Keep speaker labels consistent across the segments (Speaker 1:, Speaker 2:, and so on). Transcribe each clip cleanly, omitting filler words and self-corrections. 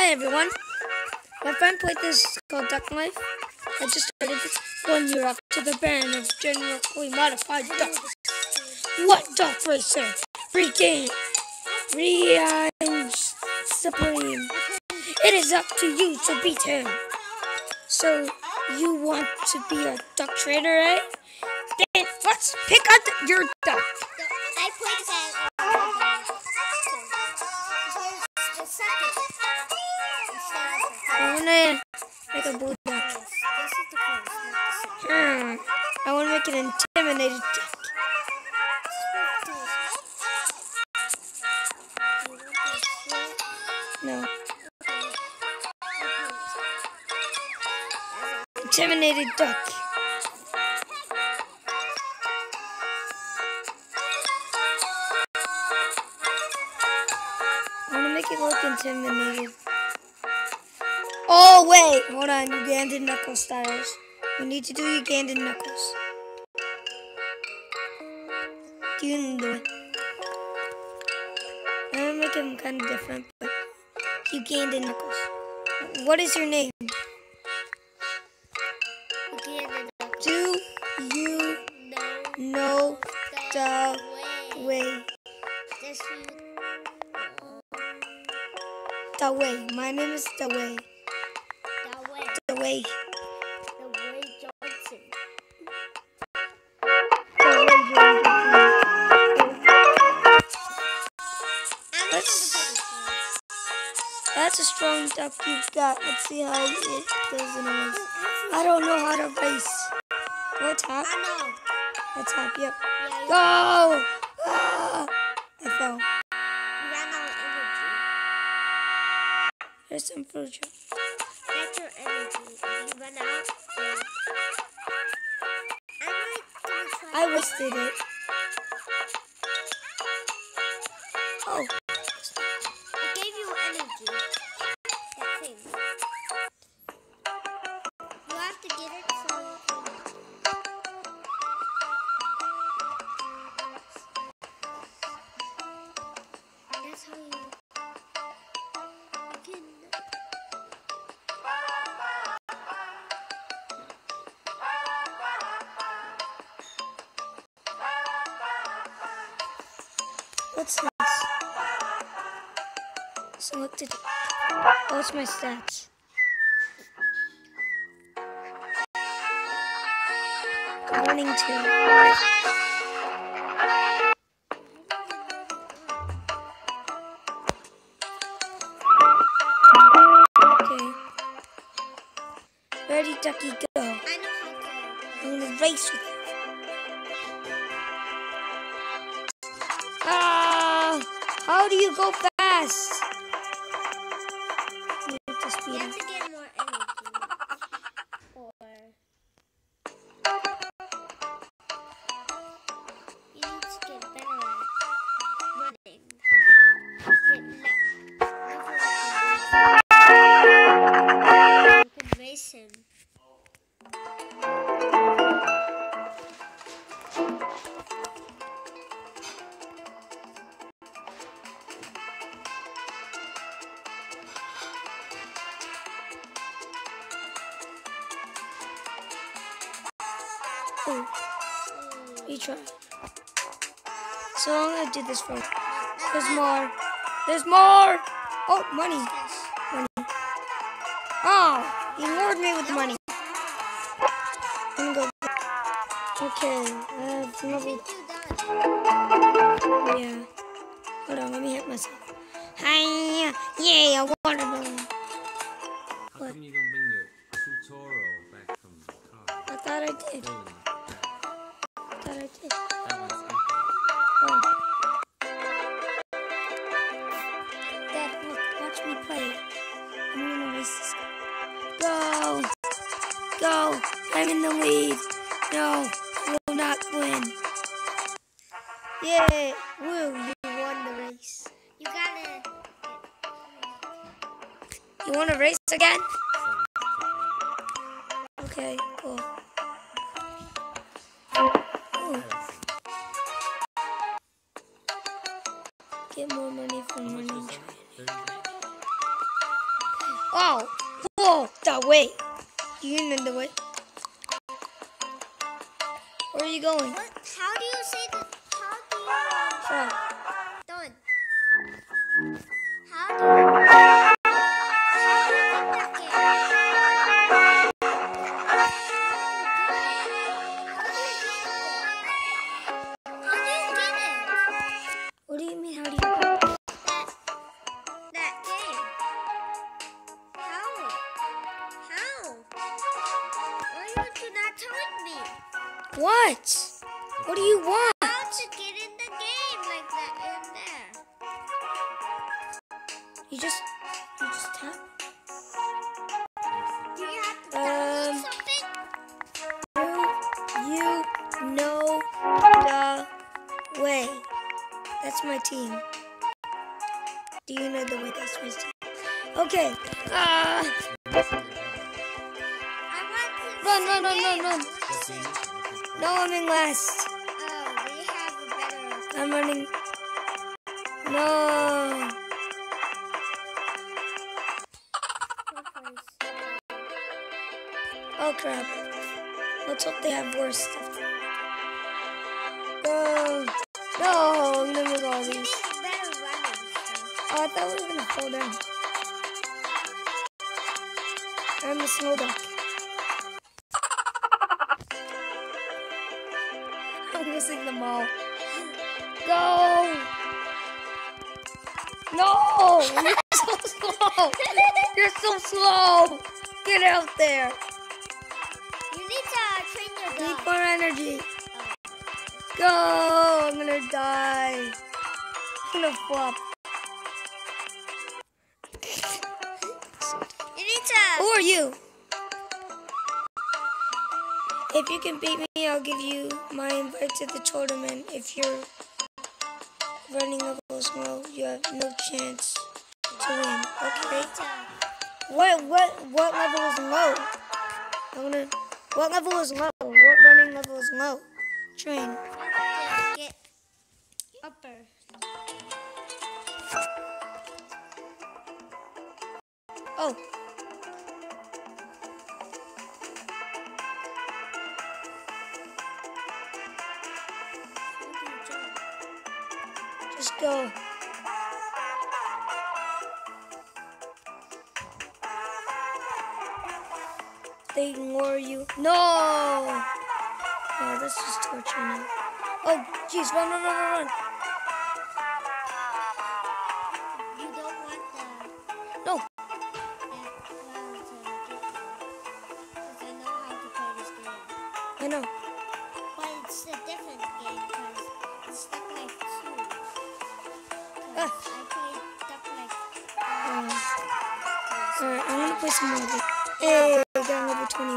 Speaker 1: Hi everyone. My friend played this called Duck Life. I just started this 1 year up to the band of genetically modified ducks. What duck racer? Free game. Rhymes supreme. It is up to you to beat him. So you want to be a duck trader, eh? Then let's pick out your duck.
Speaker 2: I played that the second.
Speaker 1: I wanna make a blue duck.
Speaker 2: This is the first, not the second.
Speaker 1: I wanna make an intimidated duck. No. Intimidated duck. I want to make it look intimidated. Oh, wait. Hold on. Ugandan knuckle styles. We need to do Ugandan knuckles. You can do it. I'm going to make them kind of different, but Ugandan knuckles. What is your name? Do you know the way? The way. My name is The Way. The Way.
Speaker 2: Johnson.
Speaker 1: That's a strong duck you've got. Let's see how it does in a race. I don't know how to race. Do I tap?
Speaker 2: I know.
Speaker 1: I tap, yep.
Speaker 2: Yeah,
Speaker 1: Go! Ah! I fell.
Speaker 2: you ran out of energy.
Speaker 1: There's some fruit juice.
Speaker 2: That's your energy. If you run out, then...
Speaker 1: I wasted it. Oh.
Speaker 2: It gave you energy. That thing. You have to get it so you can... That's how you can...
Speaker 1: What's this? Selected. What's my stats? Warning 2. Okay. Ready, ducky, go.
Speaker 2: I know how to...
Speaker 1: I'm gonna race with you. Ah! How do you go fast? You need to speed
Speaker 2: You have
Speaker 1: up.
Speaker 2: to get more energy. Or... You need to get better at running. You can race him.
Speaker 1: Oh, you try. So I'm gonna do this first. There's more. There's more. Oh, money. Money. Oh, you lured me with money. I'm gonna go. Okay, I have level. Yeah. Hold on, let me hit myself. Hi, yeah, watermelon.
Speaker 3: How come you don't bring your tutorial back from the car?
Speaker 1: I thought I did.
Speaker 3: That one's empty.
Speaker 1: Oh. Dad, look, watch me play. I'm gonna race this guy. Go! Go! I'm in the lead. No, I will not win. Yay! Woo, you won the race.
Speaker 2: You gotta...
Speaker 1: You want to race again? Okay, cool. Ooh. Get more money from running.
Speaker 3: 30 days?
Speaker 1: Oh, whoa, the way. You know the way. Where are you going?
Speaker 2: What? How do you say that? How do you done? How do you get that game? How do you get it?
Speaker 1: What do you mean? How do you get it?
Speaker 2: That game. How? Why are you not telling me?
Speaker 1: What? What do you want?
Speaker 2: How to get in the game like that in there?
Speaker 1: You just tap.
Speaker 2: Do you have to download something?
Speaker 1: You know the way. That's my team. Do you know the way? That's my team. Okay.
Speaker 2: I want to
Speaker 1: Run. No, I'm in last.
Speaker 2: Oh, we have a better.
Speaker 1: I'm running. No. Oh crap. Let's hope they have worse stuff. Go. No, I'm gonna all these.
Speaker 2: Better running.
Speaker 1: Oh, I thought we were gonna fall down. I'm a snow duck. I'm missing them all. Go! No! You're so slow! You're so slow! Get out there!
Speaker 2: You need to train your
Speaker 1: Need
Speaker 2: dog.
Speaker 1: more energy. Go! I'm gonna die. I'm gonna flop.
Speaker 2: You need to.
Speaker 1: Who are you? If you can beat me, I'll give you my invite to the tournament. If you're running levels low, you have no chance to win. Okay. What level is low? What level is low? What running level is low? Train.
Speaker 2: Get upper.
Speaker 1: Oh. Just go. They ignore you. No! Oh, that's just torture now. Oh, jeez, run.
Speaker 2: You don't want the.
Speaker 1: No.
Speaker 2: That clown to get you. Because I know how to play this game.
Speaker 1: I know.
Speaker 2: But it's a different game because it's Stuck Like 2. 'Cause
Speaker 1: Ah.
Speaker 2: I played Stuck Like.
Speaker 1: Alright, I'm gonna play some more. Hey, I got level 21.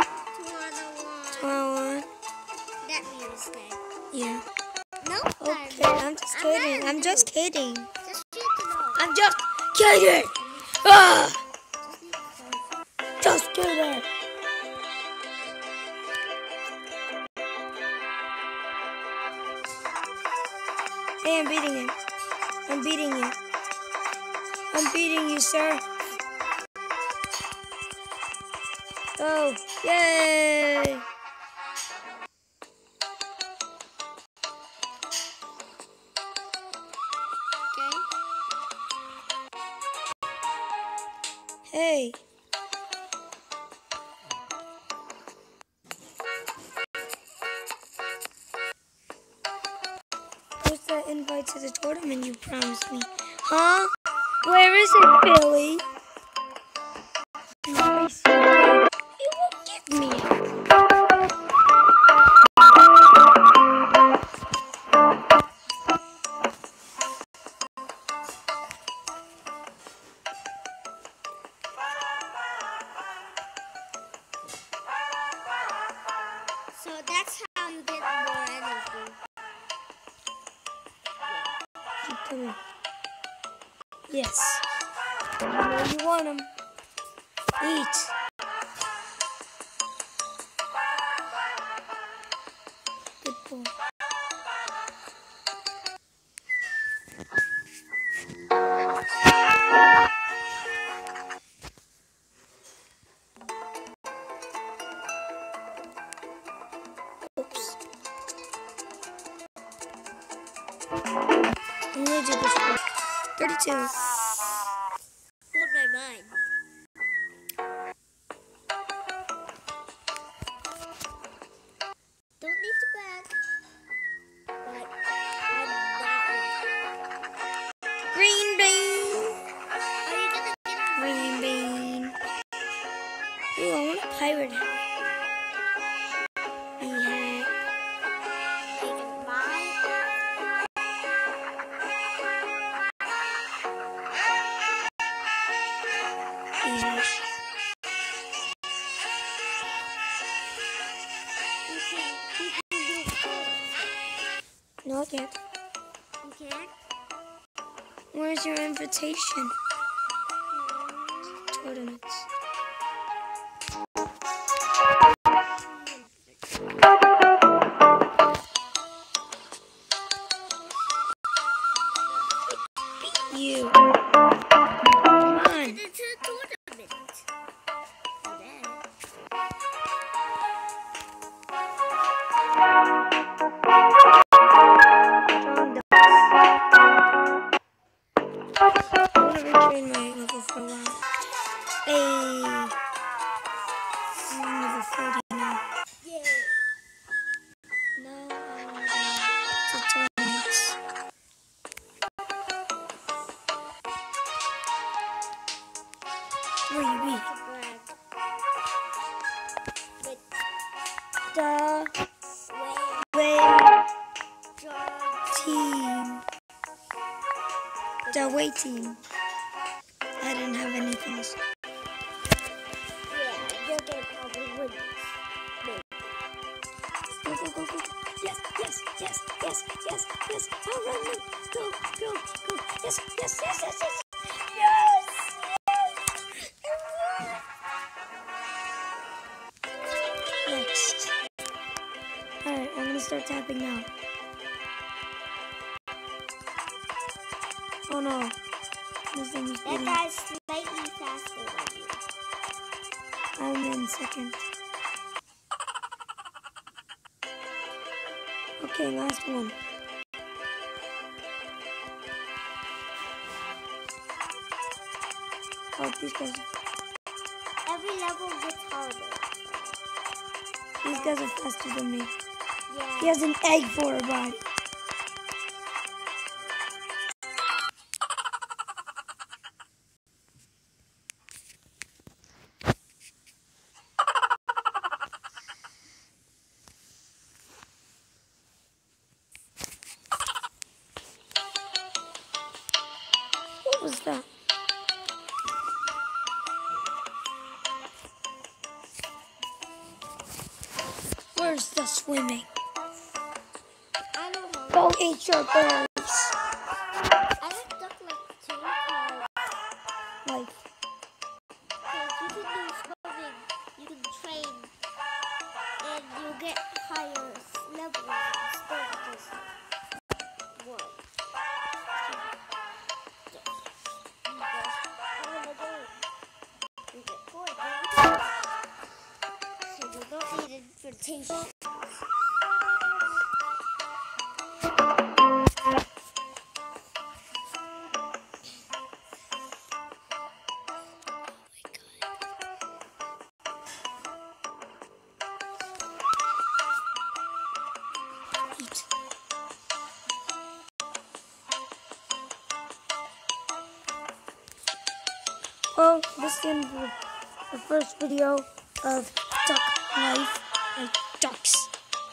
Speaker 1: 21.
Speaker 2: That means that.
Speaker 1: Yeah.
Speaker 2: No.
Speaker 1: Okay, I'm just kidding. I'm just kidding.
Speaker 2: Just need to know.
Speaker 1: I'm just kidding. Ah! Just kidding. Hey, I'm beating him. I'm beating you. I'm beating you, sir. Oh, yay!
Speaker 2: Okay.
Speaker 1: Hey. Where's that invite to the tournament you promised me? Huh? Where is it, Billy? Nice. You won't give me it.
Speaker 2: So that's how you get more energy.
Speaker 1: Keep coming. Yes. You know you want them. Eat. Good boy. this for 32.
Speaker 2: Hold my mind. Don't need to brag, but I'm that one.
Speaker 1: Green bean.
Speaker 2: Are you gonna get on?
Speaker 1: Green bean. Ooh, I want a pirate hat. Bee hat.
Speaker 2: I can buy.
Speaker 1: Bee hat.
Speaker 2: You can do
Speaker 1: No, I can't.
Speaker 2: You can?
Speaker 1: Where's your invitation? Tournaments. You. Come on.
Speaker 2: It's a tournament. Okay.
Speaker 1: Strong dogs. I want to retrain my level for a while. Hey. I'm level 40 now.
Speaker 2: Yeah.
Speaker 1: Now to tournaments. Where you be?
Speaker 2: To brag. But
Speaker 1: The
Speaker 2: way
Speaker 1: way
Speaker 2: John
Speaker 1: team. The away team. I didn't have anything.
Speaker 2: yeah, you're gonna probably win this. Maybe.
Speaker 1: Go, go, go, go. Yes, yes, yes, yes, yes, yes. I'll run, run. Go, go, go. Yes, yes, yes, yes, yes. Yes, yes. Next. Alright, I'm gonna start tapping now. Oh no. This thing is
Speaker 2: That
Speaker 1: beating.
Speaker 2: guy's slightly faster than you.
Speaker 1: I'm in second. Okay, last one. Oh, these guys.
Speaker 2: Every level gets harder.
Speaker 1: These guys are faster than me.
Speaker 2: Yeah.
Speaker 1: He has an egg for a body. What was that? Where's the swimming?
Speaker 2: I don't know.
Speaker 1: Go eat your birds.
Speaker 2: I just stuck like two cards.
Speaker 1: Like,
Speaker 2: Because you can do swimming, you can train, and you get higher levels instead of just one. You get four. So you don't need invitation.
Speaker 1: eat. Well, this is the end of the first video of duck life and ducks.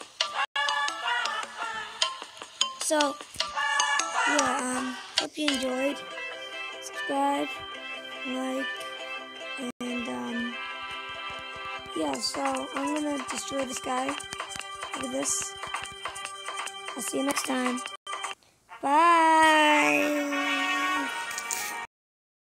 Speaker 1: So, yeah, hope you enjoyed. Subscribe, like, and yeah, so I'm gonna destroy this guy. Look at this. I'll see you next time. Bye.